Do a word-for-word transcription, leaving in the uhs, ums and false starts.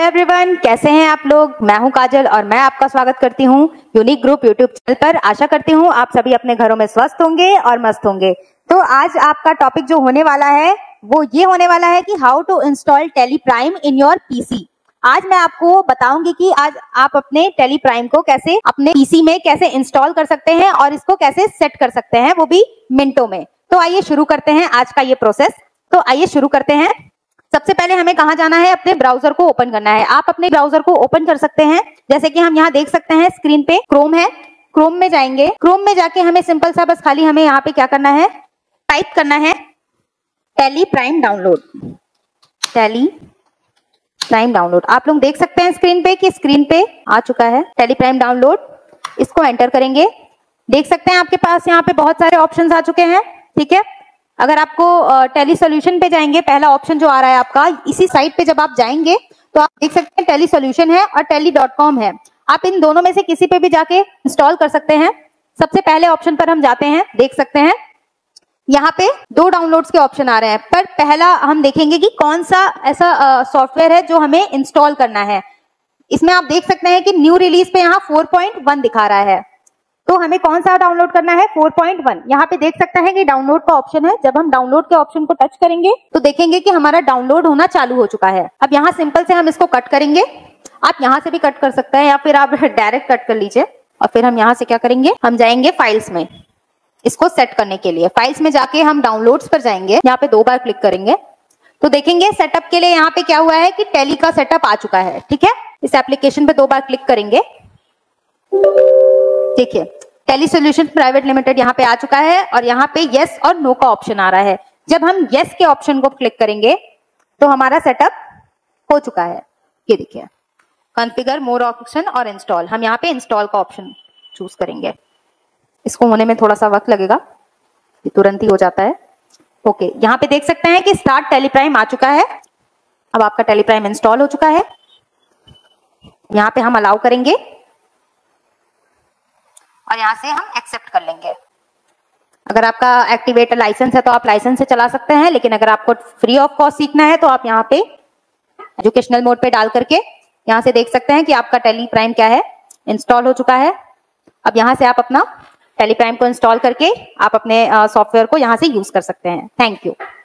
Hello everyone, कैसे हैं आप लोग। मैं हूं काजल और मैं आपका स्वागत करती हूं यूनिक ग्रुप यूट्यूब चैनल पर। आशा करती हूं आप सभी अपने घरों में स्वस्थ होंगे और मस्त होंगे। तो आज आपका टॉपिक जो होने वाला है वो ये होने वाला है कि how to install Tally Prime in your PC. आज मैं आपको बताऊंगी कि आज आप अपने टेली प्राइम को कैसे अपने पीसी में कैसे इंस्टॉल कर सकते हैं और इसको कैसे सेट कर सकते हैं, वो भी मिनटों में। तो आइए शुरू करते हैं आज का ये प्रोसेस। तो आइए शुरू करते हैं। सबसे पहले हमें कहाँ जाना है, अपने ब्राउजर को ओपन करना है। आप अपने ब्राउजर को ओपन कर सकते हैं, जैसे कि हम यहाँ देख सकते हैं स्क्रीन पे क्रोम है। क्रोम में जाएंगे, क्रोम में जाके हमें सिंपल सा बस खाली हमें यहाँ पे क्या करना है, टाइप करना है Tally Prime download. Tally Prime download आप लोग देख सकते हैं स्क्रीन पे कि स्क्रीन पे आ चुका है टेली प्राइम डाउनलोड। इसको एंटर करेंगे। देख सकते हैं आपके पास यहाँ पे बहुत सारे ऑप्शंस आ चुके हैं। ठीक है, अगर आपको टेली सॉल्यूशन पे जाएंगे, पहला ऑप्शन जो आ रहा है आपका, इसी साइट पे जब आप जाएंगे तो आप देख सकते हैं टेली सॉल्यूशन है और टेली डॉट कॉम है। आप इन दोनों में से किसी पे भी जाके इंस्टॉल कर सकते हैं। सबसे पहले ऑप्शन पर हम जाते हैं। देख सकते हैं यहाँ पे दो डाउनलोड्स के ऑप्शन आ रहे हैं, पर पहला हम देखेंगे कि कौन सा ऐसा सॉफ्टवेयर है जो हमें इंस्टॉल करना है। इसमें आप देख सकते हैं कि न्यू रिलीज पे यहाँ फोर पॉइंट वन दिखा रहा है, तो हमें कौन सा डाउनलोड करना है, फोर पॉइंट वन। यहाँ पे देख सकते हैं कि डाउनलोड का ऑप्शन है। जब हम डाउनलोड के ऑप्शन को टच करेंगे तो देखेंगे कि हमारा डाउनलोड होना चालू हो चुका है। अब यहाँ सिंपल से हम इसको कट करेंगे। आप यहाँ से भी कट कर सकते हैं या फिर आप डायरेक्ट कट कर लीजिए। और फिर हम यहाँ से क्या करेंगे, हम जाएंगे फाइल्स में, इसको सेट करने के लिए। फाइल्स में जाके हम डाउनलोड्स पर जाएंगे, यहाँ पे दो बार क्लिक करेंगे तो देखेंगे सेटअप के लिए यहाँ पे क्या हुआ है कि टेली का सेटअप आ चुका है। ठीक है, इस एप्लीकेशन पे दो बार क्लिक करेंगे। देखिए टेली सॉल्यूशन प्राइवेट लिमिटेड यहाँ पे आ चुका है और यहाँ पे यस और नो का ऑप्शन आ रहा है। जब हम यस के ऑप्शन को क्लिक करेंगे तो हमारा सेटअप हो चुका है। ये देखिए कॉन्फ़िगर मोर ऑप्शन और इंस्टॉल, हम यहाँ पे इंस्टॉल का ऑप्शन चूज करेंगे। इसको होने में थोड़ा सा वक्त लगेगा, ये तुरंत ही हो जाता है। ओके, यहाँ पे देख सकते हैं कि स्टार्ट टेली प्राइम आ चुका है। अब आपका टेली प्राइम इंस्टॉल हो चुका है। यहाँ पे हम अलाउ करेंगे और यहाँ से हम एक्सेप्ट कर लेंगे। अगर आपका एक्टिवेट लाइसेंस है तो आप लाइसेंस से चला सकते हैं, लेकिन अगर आपको फ्री ऑफ कॉस्ट सीखना है तो आप यहाँ पे एजुकेशनल मोड पे डाल करके यहाँ से देख सकते हैं कि आपका टेली प्राइम क्या है, इंस्टॉल हो चुका है। अब यहाँ से आप अपना टेली प्राइम को इंस्टॉल करके आप अपने सॉफ्टवेयर को यहाँ से यूज कर सकते हैं। Thank you.